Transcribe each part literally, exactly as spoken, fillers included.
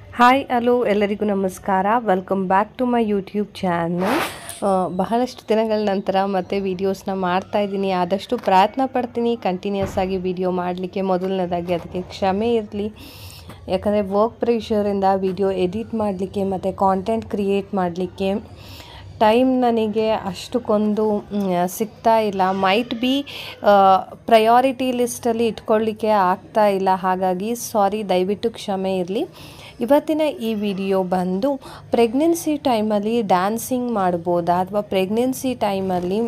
Hi hello ಎಲ್ಲರಿಗೂ ನಮಸ್ಕಾರ. Welcome back to my YouTube channel. ಬಹಳಷ್ಟು ದಿನಗಳ ನಂತರ ಮತ್ತೆ ವೀಡಿಯೋಸ್ನ ಮಾಡ್ತಾ ಇದ್ದೀನಿ. ಆದಷ್ಟು ಪ್ರಯತ್ನ ಪಡ್ತೀನಿ ಕಂಟಿನ್ಯೂಸ್ ಆಗಿ ವಿಡಿಯೋ ಮಾಡಲಿಕ್ಕೆ. ಮೊದಲನೇದಾಗಿ ಅದಕ್ಕೆ ಕ್ಷಮೆ ಇರಲಿ, ಯಾಕಂದರೆ ವರ್ಕ್ ಪ್ರೆಷರಿಂದ ವಿಡಿಯೋ ಎಡಿಟ್ ಮಾಡಲಿಕ್ಕೆ ಮತ್ತು ಕಾಂಟೆಂಟ್ ಕ್ರಿಯೇಟ್ ಮಾಡಲಿಕ್ಕೆ ಟೈಮ್ ನನಗೆ ಅಷ್ಟಕ್ಕೊಂದು ಸಿಗ್ತಾ ಇಲ್ಲ. ಮೈಟ್ ಬಿ ಪ್ರಯಾರಿಟಿ ಲಿಸ್ಟಲ್ಲಿ ಇಟ್ಕೊಳ್ಳಿಕ್ಕೆ ಆಗ್ತಾ ಇಲ್ಲ. ಹಾಗಾಗಿ ಸಾರಿ, ದಯವಿಟ್ಟು ಕ್ಷಮೆ ಇರಲಿ. ಇವತ್ತಿನ ಈ ವಿಡಿಯೋ ಬಂದು ಪ್ರೆಗ್ನೆನ್ಸಿ ಟೈಮಲ್ಲಿ ಡ್ಯಾನ್ಸಿಂಗ್ ಮಾಡ್ಬೋದಾ ಅಥವಾ ಪ್ರೆಗ್ನೆನ್ಸಿ ಟೈಮಲ್ಲಿ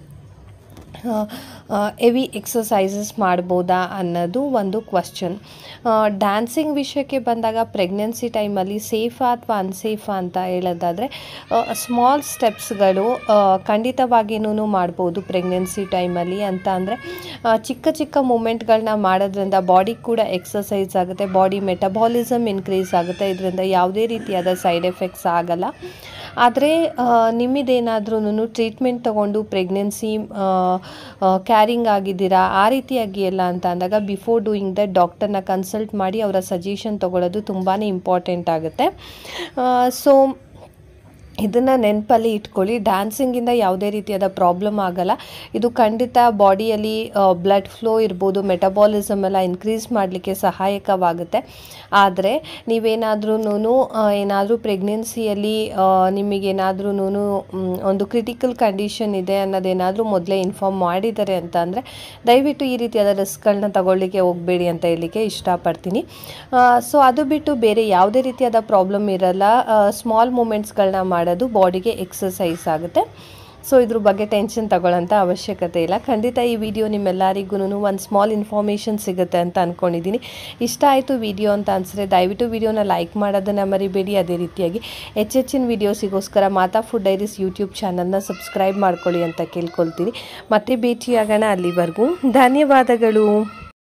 ಹೆವಿ ಎಕ್ಸಸೈಸಸ್ ಮಾಡ್ಬೋದಾ ಅನ್ನೋದು ಒಂದು ಕ್ವಶನ್. ಡ್ಯಾನ್ಸಿಂಗ್ ವಿಷಯಕ್ಕೆ ಬಂದಾಗ ಪ್ರೆಗ್ನೆನ್ಸಿ ಟೈಮಲ್ಲಿ ಸೇಫಾ ಅಥವಾ ಅನ್ಸೇಫಾ ಅಂತ ಹೇಳೋದಾದರೆ, ಸ್ಮಾಲ್ ಸ್ಟೆಪ್ಸ್ಗಳು ಖಂಡಿತವಾಗಿಯೂ ಮಾಡ್ಬೋದು ಪ್ರೆಗ್ನೆನ್ಸಿ ಟೈಮಲ್ಲಿ. ಅಂತ ಅಂದರೆ ಚಿಕ್ಕ ಚಿಕ್ಕ ಮೂಮೆಂಟ್ಗಳನ್ನ ಮಾಡೋದ್ರಿಂದ ಬಾಡಿ ಕೂಡ ಎಕ್ಸಸೈಸ್ ಆಗುತ್ತೆ, ಬಾಡಿ ಮೆಟಬಾಲಿಸಮ್ ಇನ್ಕ್ರೀಸ್ ಆಗುತ್ತೆ. ಇದರಿಂದ ಯಾವುದೇ ರೀತಿಯಾದ ಸೈಡ್ ಎಫೆಕ್ಟ್ಸ್ ಆಗಲ್ಲ. ಆದರೆ ನಿಮ್ಮದೇನಾದ್ರೂ ಟ್ರೀಟ್ಮೆಂಟ್ ತೊಗೊಂಡು ಪ್ರೆಗ್ನೆನ್ಸಿ ಕ್ಯಾರಿಂಗ್ ಆಗಿದ್ದೀರಾ, ಆ ರೀತಿಯಾಗಿ ಎಲ್ಲ ಅಂತ ಅಂದಾಗ ಬಿಫೋರ್ ಡೂಯಿಂಗ್ ದಟ್ ಡಾಕ್ಟರ್ನ ಕನ್ಸಲ್ಟ್ ಮಾಡಿ ಅವರ ಸಜೆಷನ್ ತೊಗೊಳ್ಳೋದು ತುಂಬಾ ಇಂಪಾರ್ಟೆಂಟ್ ಆಗುತ್ತೆ. ಸೊ ಇದನ್ನು ನೆನಪಲ್ಲಿ ಇಟ್ಕೊಳ್ಳಿ. ಡ್ಯಾನ್ಸಿಂಗಿಂದ ಯಾವುದೇ ರೀತಿಯಾದ ಪ್ರಾಬ್ಲಮ್ ಆಗಲ್ಲ. ಇದು ಖಂಡಿತ ಬಾಡಿಯಲ್ಲಿ ಬ್ಲಡ್ ಫ್ಲೋ ಇರ್ಬೋದು, ಮೆಟಬಾಲಿಸಮ್ ಎಲ್ಲ ಇನ್ಕ್ರೀಸ್ ಮಾಡಲಿಕ್ಕೆ ಸಹಾಯಕವಾಗುತ್ತೆ. ಆದರೆ ನೀವೇನಾದ್ರೂ ಏನಾದರೂ ಪ್ರೆಗ್ನೆನ್ಸಿಯಲ್ಲಿ ನಿಮಗೇನಾದ್ರೂ ಒಂದು ಕ್ರಿಟಿಕಲ್ ಕಂಡೀಷನ್ ಇದೆ ಅನ್ನೋದೇನಾದರೂ ಮೊದಲೇ ಇನ್ಫಾರ್ಮ್ ಮಾಡಿದ್ದಾರೆ ಅಂತ ಅಂದರೆ ದಯವಿಟ್ಟು ಈ ರೀತಿಯಾದ ರಿಸ್ಕ್ಗಳನ್ನ ತಗೊಳ್ಳಿಕ್ಕೆ ಹೋಗಬೇಡಿ ಅಂತ ಹೇಳಲಿಕ್ಕೆ ಇಷ್ಟಪಡ್ತೀನಿ. ಸೊ ಅದು ಬಿಟ್ಟು ಬೇರೆ ಯಾವುದೇ ರೀತಿಯಾದ ಪ್ರಾಬ್ಲಮ್ ಇರಲ್ಲ. ಸ್ಮಾಲ್ ಮೂಮೆಂಟ್ಸ್ಗಳನ್ನ ಮಾಡಿ ಅದು ಬಾಡಿಗೆ ಎಕ್ಸಸೈಸ್ ಆಗುತ್ತೆ. ಸೊ ಇದ್ರ ಬಗ್ಗೆ ಟೆನ್ಷನ್ ತಗೊಳ್ಳೋಂಥ ಅವಶ್ಯಕತೆ ಇಲ್ಲ. ಖಂಡಿತ ಈ ವಿಡಿಯೋ ನಿಮ್ಮೆಲ್ಲರಿಗೂ ಒಂದು ಸ್ಮಾಲ್ ಇನ್ಫಾರ್ಮೇಷನ್ ಸಿಗುತ್ತೆ ಅಂತ ಅಂದ್ಕೊಂಡಿದ್ದೀನಿ. ಇಷ್ಟ ಆಯಿತು ವಿಡಿಯೋ ಅಂತ ಅನಿಸಿದ್ರೆ ದಯವಿಟ್ಟು ವಿಡಿಯೋನ ಲೈಕ್ ಮಾಡೋದನ್ನು ಮರಿಬೇಡಿ. ಅದೇ ರೀತಿಯಾಗಿ ಹೆಚ್ಚೆಚ್ಚಿನ ವೀಡಿಯೋಸಿಗೋಸ್ಕರ ಮಾತಾ ಫುಡ್ ಡೈರೀಸ್ ಯೂಟ್ಯೂಬ್ ಚಾನಲ್ನ ಸಬ್ಸ್ಕ್ರೈಬ್ ಮಾಡ್ಕೊಳ್ಳಿ ಅಂತ ಕೇಳ್ಕೊಳ್ತೀನಿ. ಮತ್ತೆ ಭೇಟಿಯಾಗೋಣ. ಅಲ್ಲಿವರೆಗೂ ಧನ್ಯವಾದಗಳು.